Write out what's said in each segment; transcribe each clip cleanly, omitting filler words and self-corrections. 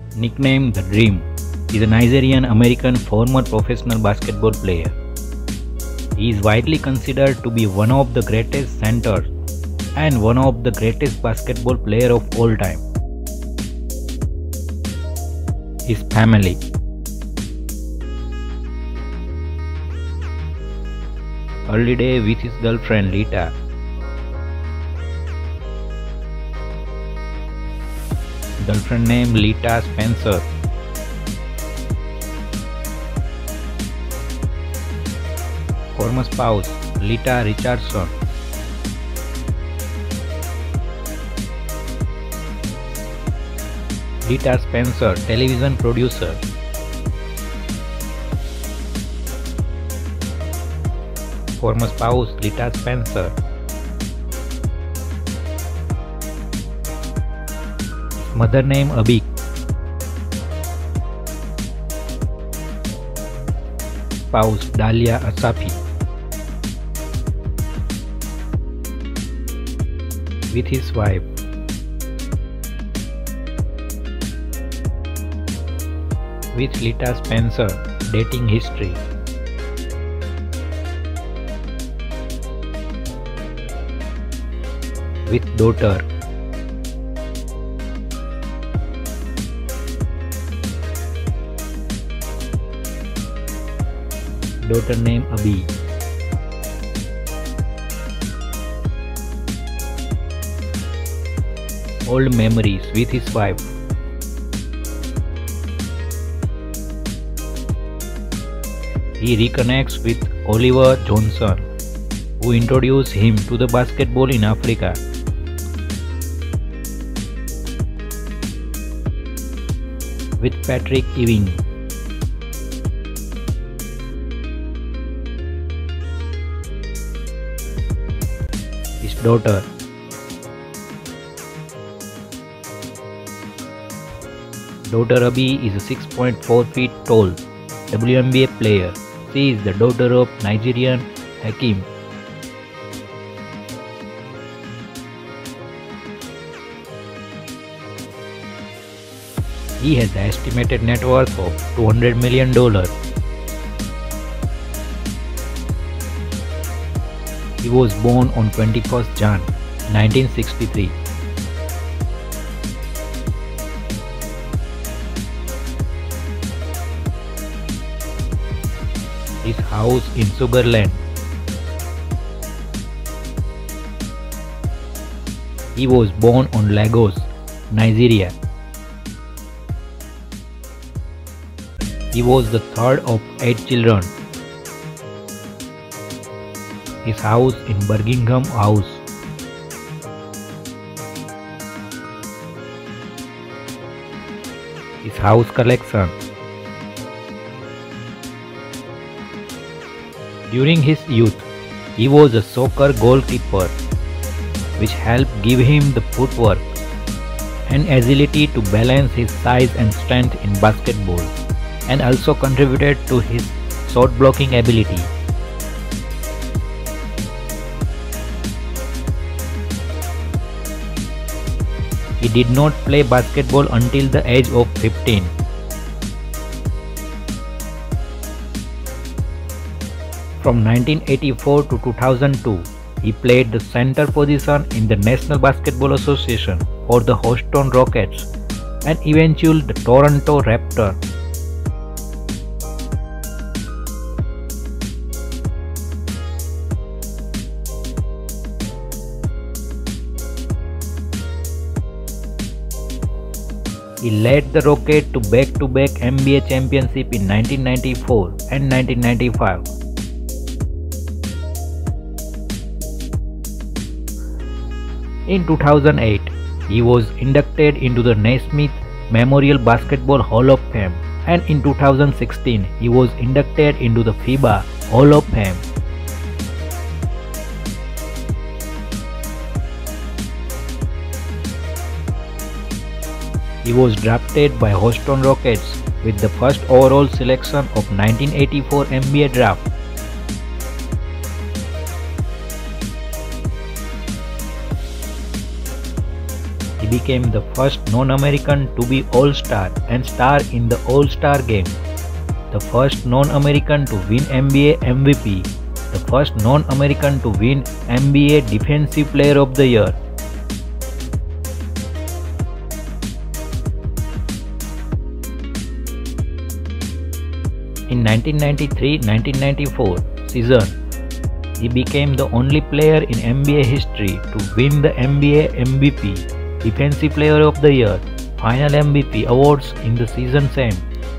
nicknamed the Dream, is a Nigerian American former professional basketball player. He is widely considered to be one of the greatest centers and one of the greatest basketball players of all time. His family. Early day with his girlfriend Lita. Girlfriend name Lita Spencer. Former spouse Lita Richardson. Lita Spencer, television producer. Former spouse Lita Spencer. Mother name Abik. Spouse Dalia Asafi. With his wife. With Lita Spencer, dating history. With daughter. Daughter name Abi. Old memories with his wife. He reconnects with Oliver Johnson, who introduced him to the basketball in Africa. With Patrick Ewing. His daughter. Daughter Abi is a 6.4 feet tall WNBA player. She is the daughter of Nigerian Hakeem. He has an estimated net worth of $200 million. He was born on 21st Jan 1963. His house in Sugarland. He was born on Lagos, Nigeria. He was the third of 8 children. His house in Birmingham House. His house collection. During his youth, he was a soccer goalkeeper, which helped give him the footwork and agility to balance his size and strength in basketball, and also contributed to his shot blocking ability. He did not play basketball until the age of 15. From 1984 to 2002, he played the center position in the National Basketball Association for the Houston Rockets and eventually the Toronto Raptors. He led the Rockets to back-to-back NBA championship in 1994 and 1995. In 2008, he was inducted into the Naismith Memorial Basketball Hall of Fame, and in 2016, he was inducted into the FIBA Hall of Fame. He was drafted by Houston Rockets with the first overall selection of 1984 NBA draft. He became the first non-American to be All-Star and star in the All-Star game, the first non-American to win NBA MVP, the first non-American to win NBA Defensive Player of the Year. In 1993-1994 season, he became the only player in NBA history to win the NBA MVP, Defensive Player of the Year, Final MVP awards in the season same.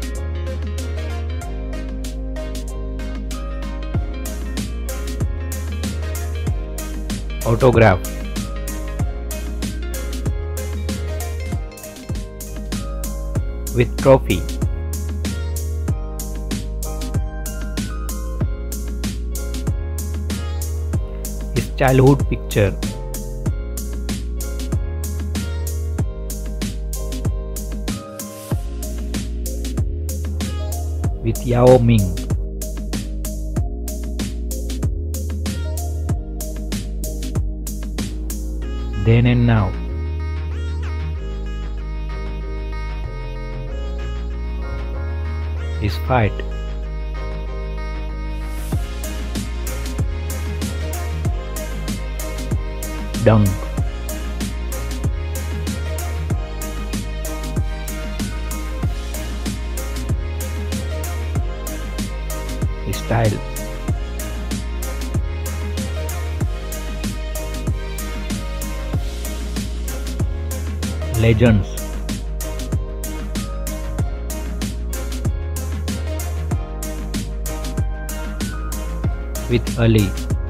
Autograph. With trophy. His childhood picture. With Yao Ming. Then and now. His fight. Dunk. His style. Legends. With Ali.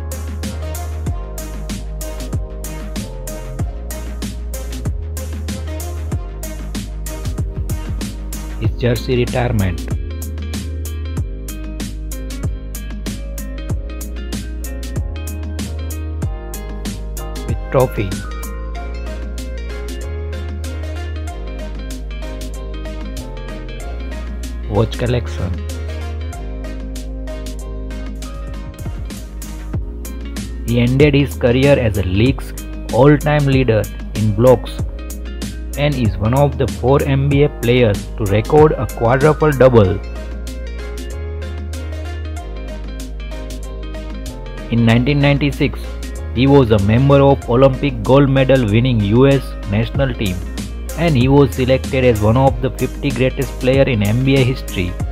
His jersey retirement. With trophy. Watch collection. He ended his career as a league's all-time leader in blocks and is one of the 4 NBA players to record a quadruple double. In 1996, he was a member of Olympic gold medal winning US national team, and he was selected as one of the 50 greatest players in NBA history.